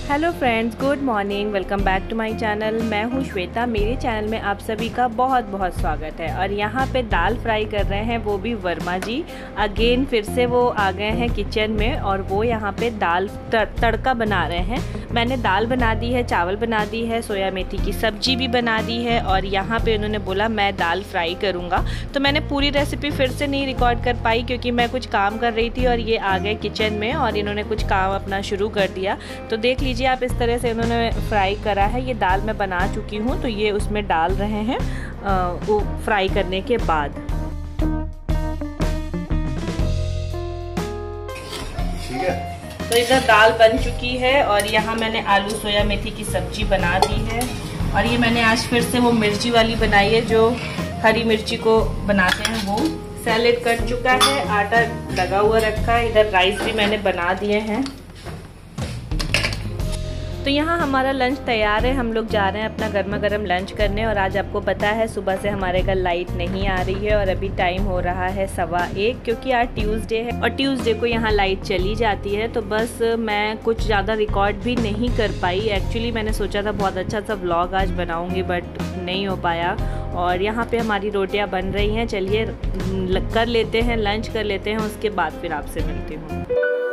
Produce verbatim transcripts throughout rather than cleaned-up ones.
Hello friends, good morning. Welcome back to my channel. मैं हूँ श्वेता। मेरे चैनल में आप सभी का बहुत बहुत स्वागत है। और यहाँ पे दाल फ्राई कर रहे हैं, वो भी वर्मा जी। अगेन फिर से वो आ गए हैं किचन में और वो यहाँ पे दाल तड़का बना रहे हैं। मैंने दाल बना दी है, चावल बना दी है, सोया मेथी की सब्जी भी बना दी है और यहाँ पे उन्होंने बोला मैं दाल फ्राई करूँगा। तो मैंने पूरी रेसिपी फिर से नहीं रिकॉर्ड कर पाई क्योंकि मैं कुछ काम कर रही थी और ये आ गए किचन में और इन्होंने कुछ काम अपना शुरू कर दिया। तो देख लीजिए आप, इस तरह से उन्होंने फ्राई करा है। ये दाल मैं बना चुकी हूँ तो ये उसमें डाल रहे हैं वो फ्राई करने के बाद। ठीक है, तो इधर दाल बन चुकी है और यहाँ मैंने आलू सोया मेथी की सब्जी बना दी है। और ये मैंने आज फिर से वो मिर्ची वाली बनाई है जो हरी मिर्ची को बनाते हैं। वो सैलेड कट चुका है, आटा लगा हुआ रखा है। इधर राइस भी मैंने बना दिए हैं। तो यहाँ हमारा लंच तैयार है। हम लोग जा रहे हैं अपना गर्मा गर्म लंच करने। और आज आपको पता है सुबह से हमारे घर लाइट नहीं आ रही है और अभी टाइम हो रहा है सवा एक, क्योंकि आज ट्यूसडे है और ट्यूसडे को यहाँ लाइट चली जाती है। तो बस मैं कुछ ज़्यादा रिकॉर्ड भी नहीं कर पाई। एक्चुअली मैंने सोचा था बहुत अच्छा सा व्लॉग आज बनाऊँगी बट नहीं हो पाया। और यहाँ पे हमारी रोटियाँ बन रही हैं। चलिए कर लेते हैं, लंच कर लेते हैं, उसके बाद फिर आपसे मिलती हूँ।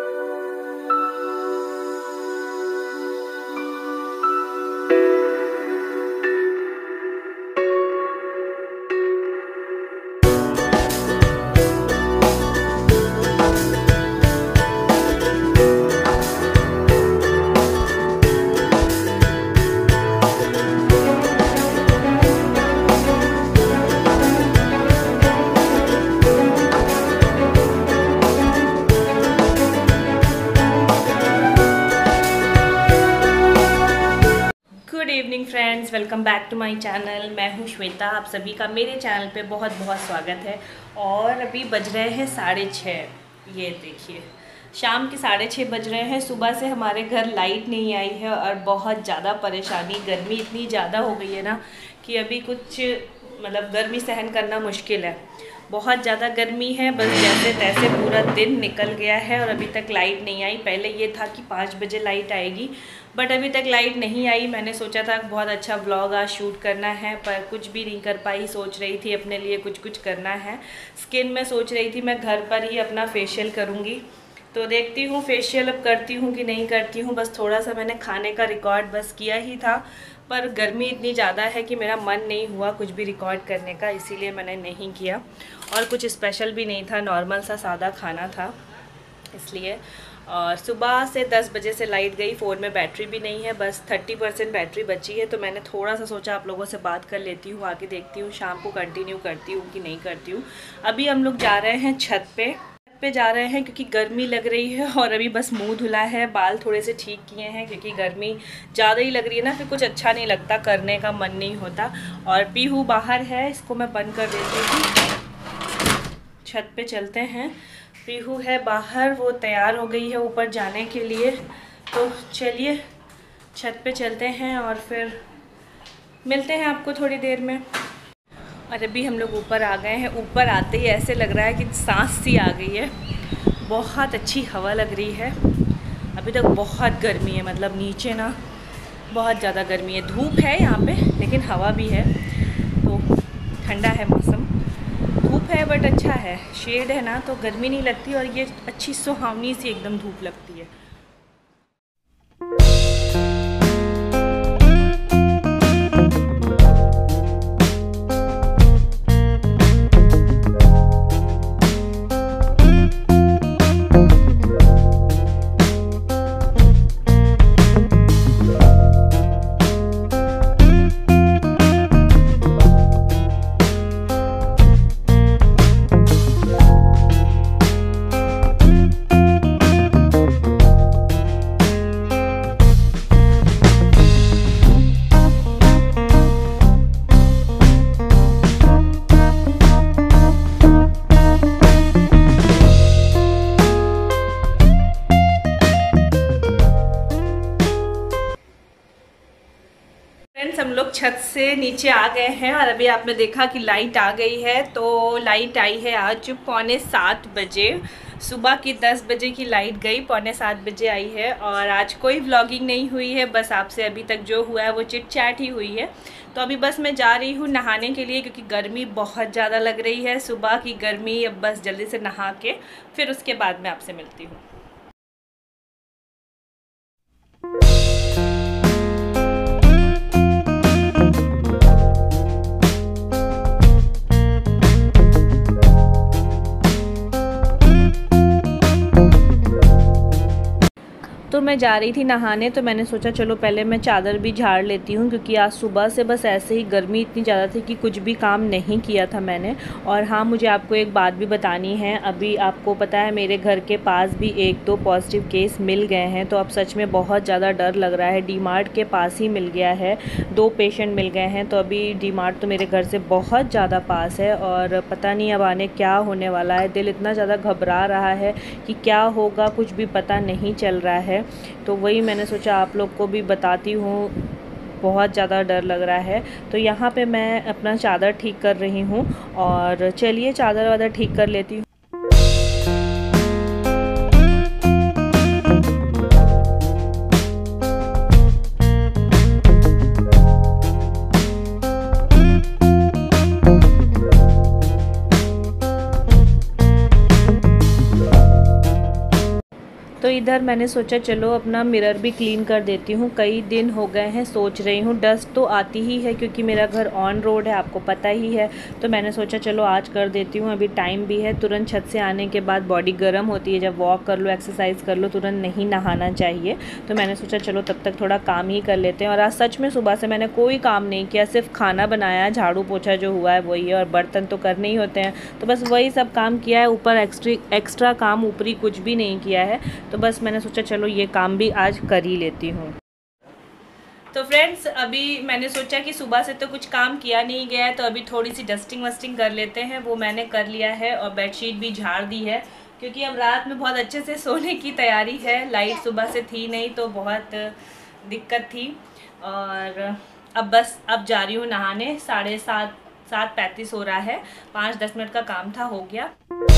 Good evening friends, welcome back to my channel. मैं हूँ श्वेता। आप सभी का मेरे चैनल पे बहुत बहुत स्वागत है। और अभी बज रहे हैं साढ़े छः। ये देखिए, शाम के साढ़े छः बज रहे हैं। सुबह से हमारे घर लाइट नहीं आई है और बहुत ज़्यादा परेशानी, गर्मी इतनी ज़्यादा हो गई है ना कि अभी कुछ मतलब गर्मी सहन करना मुश्किल है। बहुत ज़्यादा गर्मी है। बस जैसे तैसे पूरा दिन निकल गया है और अभी तक लाइट नहीं आई। पहले ये था कि पाँच बजे लाइट आएगी बट अभी तक लाइट नहीं आई। मैंने सोचा था बहुत अच्छा व्लॉग आज शूट करना है पर कुछ भी नहीं कर पाई। सोच रही थी अपने लिए कुछ कुछ करना है। स्किन में सोच रही थी मैं घर पर ही अपना फेशियल करूँगी। तो देखती हूँ फेशियल अब करती हूँ कि नहीं करती हूँ। बस थोड़ा सा मैंने खाने का रिकॉर्ड बस किया ही था पर गर्मी इतनी ज़्यादा है कि मेरा मन नहीं हुआ कुछ भी रिकॉर्ड करने का, इसीलिए मैंने नहीं किया। और कुछ स्पेशल भी नहीं था, नॉर्मल सा सादा खाना था इसलिए। और सुबह से दस बजे से लाइट गई। फ़ोन में बैटरी भी नहीं है, बस थर्टी परसेंट बैटरी बची है। तो मैंने थोड़ा सा सोचा आप लोगों से बात कर लेती हूँ, आगे देखती हूँ शाम को कंटिन्यू करती हूँ कि नहीं करती हूँ। अभी हम लोग जा रहे हैं छत पे पे जा रहे हैं क्योंकि गर्मी लग रही है। और अभी बस मुंह धुला है, बाल थोड़े से ठीक किए हैं क्योंकि गर्मी ज़्यादा ही लग रही है ना, फिर कुछ अच्छा नहीं लगता, करने का मन नहीं होता। और पीहू बाहर है, इसको मैं बंद कर देती हूँ। छत पे चलते हैं। पीहू है बाहर, वो तैयार हो गई है ऊपर जाने के लिए। तो चलिए छत पे चलते हैं और फिर मिलते हैं आपको थोड़ी देर में। और अभी हम लोग ऊपर आ गए हैं। ऊपर आते ही ऐसे लग रहा है कि सांस सी आ गई है। बहुत अच्छी हवा लग रही है। अभी तक बहुत गर्मी है, मतलब नीचे ना बहुत ज़्यादा गर्मी है। धूप है यहाँ पे लेकिन हवा भी है, तो ठंडा है मौसम। धूप है बट अच्छा है, शेड है ना तो गर्मी नहीं लगती और ये अच्छी सुहावनी सी एकदम धूप लगती है। छत से नीचे आ गए हैं और अभी आपने देखा कि लाइट आ गई है। तो लाइट आई है आज पौने सात बजे, सुबह की दस बजे की लाइट गई, पौने सात बजे आई है। और आज कोई व्लॉगिंग नहीं हुई है, बस आपसे अभी तक जो हुआ है वो चिट चैट ही हुई है। तो अभी बस मैं जा रही हूँ नहाने के लिए, क्योंकि गर्मी बहुत ज़्यादा लग रही है, सुबह की गर्मी। अब बस जल्दी से नहा के फिर उसके बाद मैं आपसे मिलती हूँ। तो मैं जा रही थी नहाने, तो मैंने सोचा चलो पहले मैं चादर भी झाड़ लेती हूँ, क्योंकि आज सुबह से बस ऐसे ही गर्मी इतनी ज़्यादा थी कि कुछ भी काम नहीं किया था मैंने। और हाँ, मुझे आपको एक बात भी बतानी है। अभी आपको पता है मेरे घर के पास भी एक दो पॉजिटिव केस मिल गए हैं, तो अब सच में बहुत ज़्यादा डर लग रहा है। डी मार्ट के पास ही मिल गया है, दो पेशेंट मिल गए हैं। तो अभी डी मार्ट तो मेरे घर से बहुत ज़्यादा पास है और पता नहीं अब आने क्या होने वाला है। दिल इतना ज़्यादा घबरा रहा है कि क्या होगा, कुछ भी पता नहीं चल रहा है। तो वही मैंने सोचा आप लोग को भी बताती हूँ, बहुत ज़्यादा डर लग रहा है। तो यहाँ पे मैं अपना चादर ठीक कर रही हूँ और चलिए चादर वादर ठीक कर लेती हूँ। तो इधर मैंने सोचा चलो अपना मिरर भी क्लीन कर देती हूँ। कई दिन हो गए हैं, सोच रही हूँ। डस्ट तो आती ही है क्योंकि मेरा घर ऑन रोड है, आपको पता ही है। तो मैंने सोचा चलो आज कर देती हूँ, अभी टाइम भी है। तुरंत छत से आने के बाद बॉडी गर्म होती है, जब वॉक कर लो, एक्सरसाइज कर लो, तुरंत नहीं नहाना चाहिए। तो मैंने सोचा चलो तब तक थोड़ा काम ही कर लेते हैं। और आज सच में सुबह से मैंने कोई काम नहीं किया, सिर्फ खाना बनाया, झाड़ू पोछा जो हुआ है वही है, और बर्तन तो करने ही होते हैं। तो बस वही सब काम किया है, ऊपर एक्स्ट्री एक्स्ट्रा काम ऊपरी कुछ भी नहीं किया है। तो बस मैंने सोचा चलो ये काम भी आज कर ही लेती हूँ। तो फ्रेंड्स, अभी मैंने सोचा कि सुबह से तो कुछ काम किया नहीं गया है, तो अभी थोड़ी सी डस्टिंग वस्टिंग कर लेते हैं। वो मैंने कर लिया है और बेडशीट भी झाड़ दी है, क्योंकि अब रात में बहुत अच्छे से सोने की तैयारी है। लाइट सुबह से थी नहीं तो बहुत दिक्कत थी। और अब बस अब जा रही हूँ नहाने। साढ़े सात सात पैंतीस हो रहा है, पाँच दस मिनट का काम था, हो गया।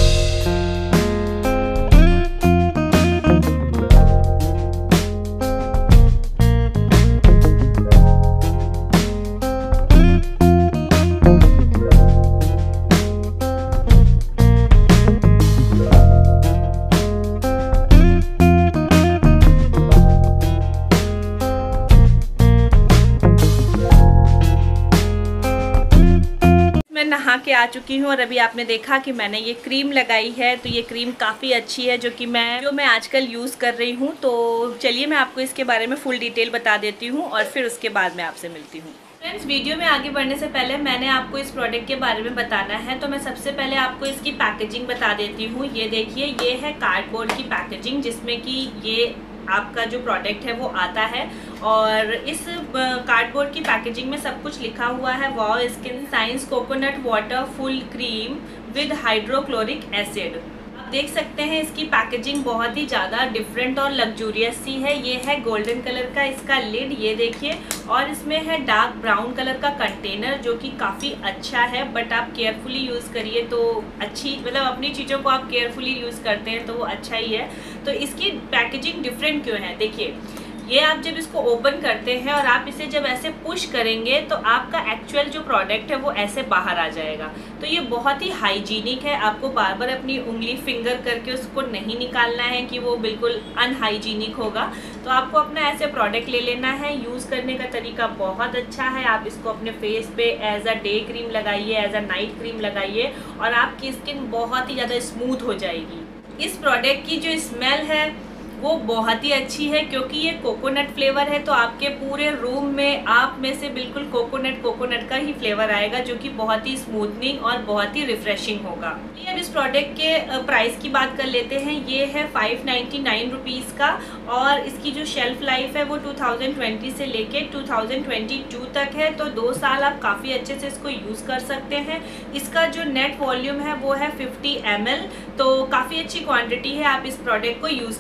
नहा के आ चुकी हूँ और अभी आपने देखा कि मैंने ये क्रीम लगाई है। तो ये क्रीम काफ़ी अच्छी है, जो कि मैं जो मैं आजकल यूज़ कर रही हूँ। तो चलिए मैं आपको इसके बारे में फुल डिटेल बता देती हूँ और फिर उसके बाद मैं आपसे मिलती हूँ। फ्रेंड्स, वीडियो में आगे बढ़ने से पहले मैंने आपको इस प्रोडक्ट के बारे में बताना है। तो मैं सबसे पहले आपको इसकी पैकेजिंग बता देती हूँ। ये देखिए, ये है कार्डबोर्ड की पैकेजिंग, जिसमें कि ये आपका जो प्रोडक्ट है वो आता है। और इस कार्डबोर्ड की पैकेजिंग में सब कुछ लिखा हुआ है। Wow skin science coconut water full cream with hydrochloric acid. आप देख सकते हैं इसकी पैकेजिंग बहुत ही ज़्यादा डिफरेंट और लग्जूरियस सी है। ये है गोल्डन कलर का इसका लिड, ये देखिए। और इसमें है डार्क ब्राउन कलर का कंटेनर, जो कि काफ़ी अच्छा है। बट आप केयरफुली यूज़ करिए तो अच्छी, मतलब अपनी चीज़ों को आप केयरफुली यूज़ करते हैं तो वो अच्छा ही है। तो इसकी पैकेजिंग डिफरेंट क्यों है, देखिए। ये आप जब इसको ओपन करते हैं और आप इसे जब ऐसे पुश करेंगे तो आपका एक्चुअल जो प्रोडक्ट है वो ऐसे बाहर आ जाएगा। तो ये बहुत ही हाइजीनिक है, आपको बार बार अपनी उंगली फिंगर करके उसको नहीं निकालना है कि वो बिल्कुल अनहाइजीनिक होगा। तो आपको अपना ऐसे प्रोडक्ट ले लेना है। यूज़ करने का तरीका बहुत अच्छा है। आप इसको अपने फेस पे एज अ डे क्रीम लगाइए, एज अ नाइट क्रीम लगाइए, और आपकी स्किन बहुत ही ज़्यादा स्मूथ हो जाएगी। इस प्रोडक्ट की जो स्मेल है वो बहुत ही अच्छी है, क्योंकि ये कोकोनट फ्लेवर है। तो आपके पूरे रूम में आप में से बिल्कुल कोकोनट कोकोनट का ही फ्लेवर आएगा, जो कि बहुत ही स्मूथनिंग और बहुत ही रिफ्रेशिंग होगा। अब इस प्रोडक्ट के प्राइस की बात कर लेते हैं। ये है फाइव नाइन्टी नाइन रुपीज़ का, और इसकी जो शेल्फ लाइफ है वो टू थाउजेंड ट्वेंटी से लेके टू थाउजेंड ट्वेंटी टू तक है। तो दो साल आप काफ़ी अच्छे से इसको यूज़ कर सकते हैं। इसका जो नेट वॉल्यूम है वो है फिफ्टी एम एल, तो काफ़ी अच्छी क्वांटिटी है, आप इस प्रोडक्ट को यूज़ कर सकते हैं।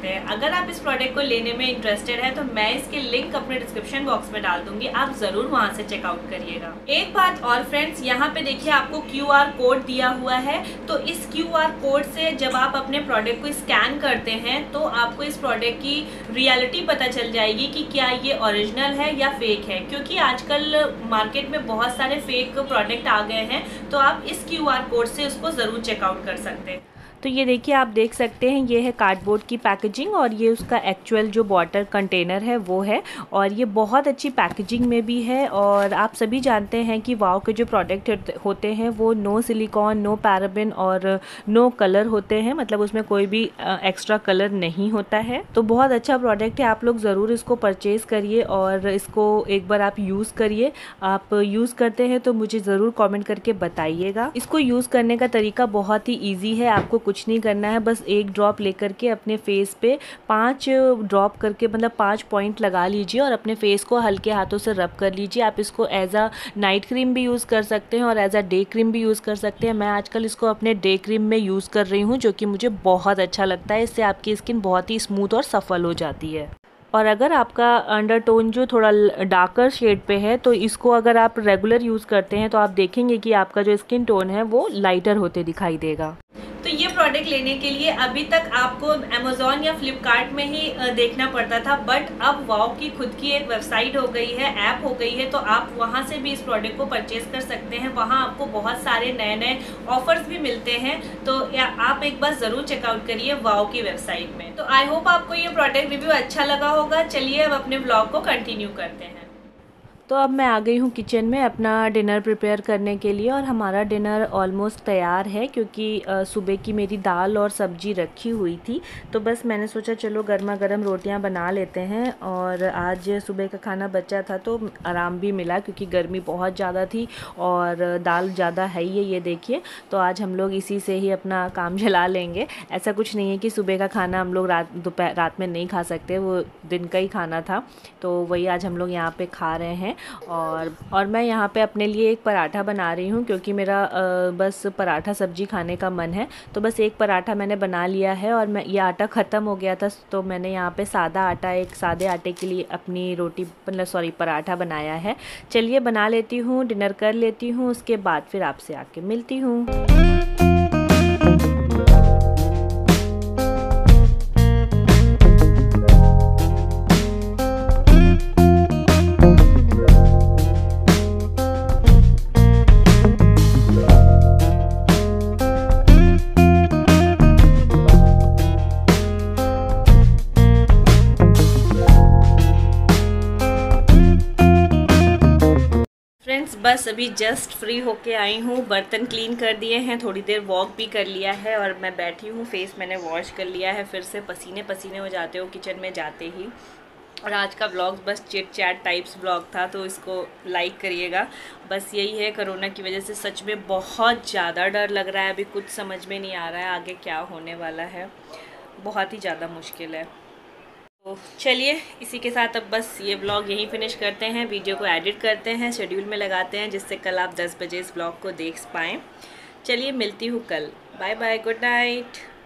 सकते हैं। अगर आप इस प्रोडक्ट को लेने में इंटरेस्टेड है तो मैं इसके लिंक अपने डिस्क्रिप्शन बॉक्स में डाल दूंगी, आप जरूर वहां से चेकआउट करिएगा। एक बात और फ्रेंड्स, यहाँ पे देखिए आपको क्यू आर कोड दिया हुआ है, तो इस क्यू आर कोड से जब आप अपने प्रोडक्ट को स्कैन करते हैं तो आपको इस प्रोडक्ट की रियलिटी पता चल जाएगी कि क्या ये ओरिजिनल है या फेक है, क्योंकि आजकल मार्केट में बहुत सारे फेक प्रोडक्ट आ गए हैं, तो आप इस क्यू आर कोड से उसको ज़रूर चेकआउट कर सकते हैं। तो ये देखिए आप देख सकते हैं, ये है कार्डबोर्ड की पैकेजिंग और ये उसका एक्चुअल जो वाटर कंटेनर है वो है, और ये बहुत अच्छी पैकेजिंग में भी है। और आप सभी जानते हैं कि वाव के जो प्रोडक्ट होते हैं वो नो सिलिकॉन, नो पैराबिन और नो कलर होते हैं, मतलब उसमें कोई भी एक्स्ट्रा कलर नहीं होता है। तो बहुत अच्छा प्रोडक्ट है, आप लोग ज़रूर इसको परचेज़ करिए और इसको एक बार आप यूज़ करिए। आप यूज़ करते हैं तो मुझे ज़रूर कॉमेंट करके बताइएगा। इसको यूज़ करने का तरीका बहुत ही ईजी है, आपको कुछ नहीं करना है, बस एक ड्रॉप लेकर के अपने फेस पे पांच ड्रॉप करके मतलब पांच पॉइंट लगा लीजिए और अपने फेस को हल्के हाथों से रब कर लीजिए। आप इसको एज अ नाइट क्रीम भी यूज़ कर सकते हैं और एज अ डे क्रीम भी यूज़ कर सकते हैं। मैं आजकल इसको अपने डे क्रीम में यूज़ कर रही हूँ, जो कि मुझे बहुत अच्छा लगता है। इससे आपकी स्किन बहुत ही स्मूथ और सफल हो जाती है। और अगर आपका अंडरटोन जो थोड़ा डार्कर शेड पे है तो इसको अगर आप रेगुलर यूज़ करते हैं तो आप देखेंगे कि आपका जो स्किन टोन है वो लाइटर होते दिखाई देगा। तो ये प्रोडक्ट लेने के लिए अभी तक आपको अमेज़ॉन या फ्लिपकार्ट में ही देखना पड़ता था, बट अब वाव की खुद की एक वेबसाइट हो गई है, ऐप हो गई है, तो आप वहां से भी इस प्रोडक्ट को परचेज कर सकते हैं। वहां आपको बहुत सारे नए नए ऑफर्स भी मिलते हैं, तो आप एक बार ज़रूर चेकआउट करिए वाव की वेबसाइट में। तो आई होप आपको ये प्रोडक्ट रिव्यू अच्छा लगा होगा। चलिए अब अपने ब्लॉग को कंटिन्यू करते हैं। तो अब मैं आ गई हूँ किचन में अपना डिनर प्रिपेयर करने के लिए, और हमारा डिनर ऑलमोस्ट तैयार है क्योंकि सुबह की मेरी दाल और सब्जी रखी हुई थी। तो बस मैंने सोचा चलो गर्मा गर्म रोटियां बना लेते हैं, और आज सुबह का खाना बचा था तो आराम भी मिला क्योंकि गर्मी बहुत ज़्यादा थी और दाल ज़्यादा है ही है, ये देखिए। तो आज हम लोग इसी से ही अपना काम चला लेंगे। ऐसा कुछ नहीं है कि सुबह का खाना हम लोग रात दोपहर रात में नहीं खा सकते, वो दिन का ही खाना था, तो वही आज हम लोग यहाँ पे खा रहे हैं। और और मैं यहाँ पे अपने लिए एक पराठा बना रही हूँ क्योंकि मेरा आ, बस पराठा सब्जी खाने का मन है। तो बस एक पराठा मैंने बना लिया है और मैं ये आटा ख़त्म हो गया था, तो मैंने यहाँ पे सादा आटा, एक सादे आटे के लिए अपनी रोटी मतलब सॉरी पराठा बनाया है। चलिए बना लेती हूँ, डिनर कर लेती हूँ, उसके बाद फिर आपसे आके मिलती हूँ। फ्रेंड्स बस अभी जस्ट फ्री होके आई हूँ, बर्तन क्लीन कर दिए हैं, थोड़ी देर वॉक भी कर लिया है और मैं बैठी हूँ। फेस मैंने वॉश कर लिया है, फिर से पसीने पसीने हो जाते हो किचन में जाते ही। और आज का ब्लॉग बस चिट चैट टाइप्स ब्लॉग था, तो इसको लाइक करिएगा। बस यही है, कोरोना की वजह से सच में बहुत ज़्यादा डर लग रहा है, अभी कुछ समझ में नहीं आ रहा है आगे क्या होने वाला है, बहुत ही ज़्यादा मुश्किल है। तो चलिए इसी के साथ अब बस ये ब्लॉग यहीं फिनिश करते हैं, वीडियो को एडिट करते हैं, शेड्यूल में लगाते हैं जिससे कल आप दस बजे इस ब्लॉग को देख पाएँ। चलिए मिलती हूँ कल, बाय बाय, गुड नाइट।